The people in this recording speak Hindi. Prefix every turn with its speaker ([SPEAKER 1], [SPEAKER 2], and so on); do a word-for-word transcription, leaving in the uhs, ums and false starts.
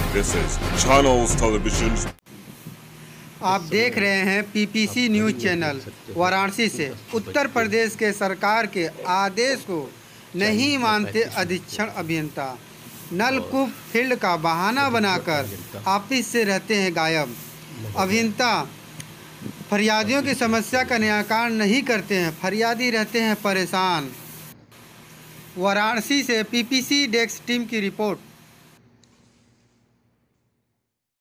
[SPEAKER 1] This is Channels Television.
[SPEAKER 2] आप देख रहे हैं पीपीसी न्यूज़ चैनल। वाराणसी से उत्तर प्रदेश के सरकार के आदेश को नहीं मानते अधीक्षण अभियंता, नलकूप फील्ड का बहाना बनाकर ऑफिस से रहते हैं गायब। अभियंता फरियादियों की समस्या का निराकरण नहीं करते हैं, फरियादी रहते हैं परेशान। वाराणसी से पीपीसी डेस्क टीम की रिपोर्ट।